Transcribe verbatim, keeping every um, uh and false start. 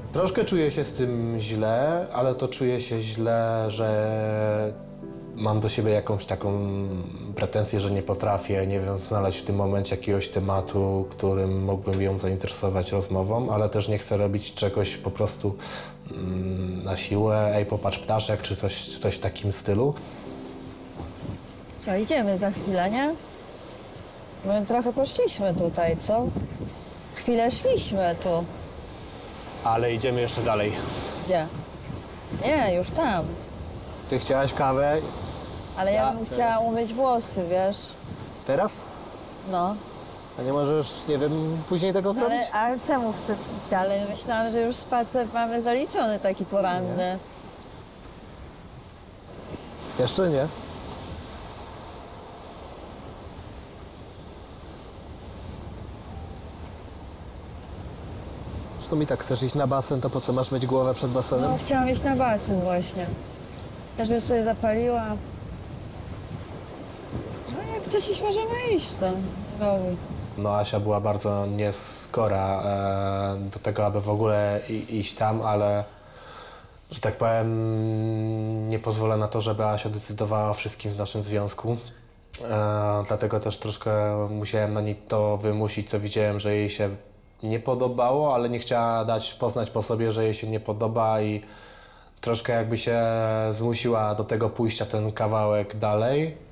Troszkę czuję się z tym źle, ale to czuję się źle, że mam do siebie jakąś taką pretensję, że nie potrafię, nie wiem, znaleźć w tym momencie jakiegoś tematu, którym mógłbym ją zainteresować rozmową, ale też nie chcę robić czegoś po prostu mm, na siłę, ej, popatrz ptaszek, czy coś, coś w takim stylu. Co, idziemy za chwilę, nie? My trochę poszliśmy tutaj, co? Chwilę szliśmy tu. Ale idziemy jeszcze dalej. Gdzie? Nie, już tam. Ty chciałaś kawę? Ale ja Ja bym teraz. chciała umyć włosy, wiesz? Teraz? No. A nie możesz, nie wiem, później tego zrobić? Ale, ale czemu chcesz iść dalej? Myślałam, że już spacer mamy zaliczony taki poranny. Jeszcze nie. Zresztą mi tak chcesz iść na basen, to po co masz myć głowę przed basenem? No, chciałam iść na basen właśnie. Też bym sobie zapaliła. No jak chcesz iść, możemy iść tam. Robi. No Asia była bardzo nieskora e, do tego, aby w ogóle i, iść tam, ale że tak powiem nie pozwolę na to, żeby Asia decydowała o wszystkim w naszym związku. E, dlatego też troszkę musiałem na niej to wymusić, co widziałem, że jej się nie podobało, ale nie chciała dać poznać po sobie, że jej się nie podoba i troszkę jakby się zmusiła do tego pójścia ten kawałek dalej.